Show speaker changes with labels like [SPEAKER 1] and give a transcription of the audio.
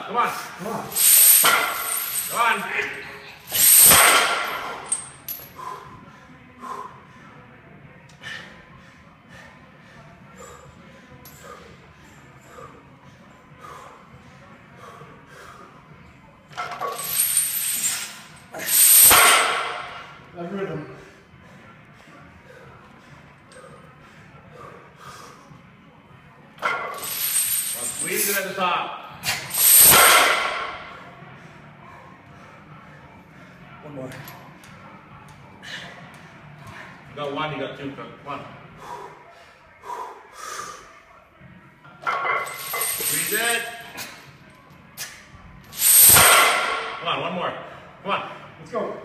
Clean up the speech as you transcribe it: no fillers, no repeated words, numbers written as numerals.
[SPEAKER 1] Come on.
[SPEAKER 2] Come on.
[SPEAKER 1] Come on.
[SPEAKER 2] That rhythm.
[SPEAKER 1] Squeeze it at the top.
[SPEAKER 2] One more.
[SPEAKER 1] You got one, you got two. Come on. Squeeze it. Come on, one more. Come on.
[SPEAKER 2] Let's go.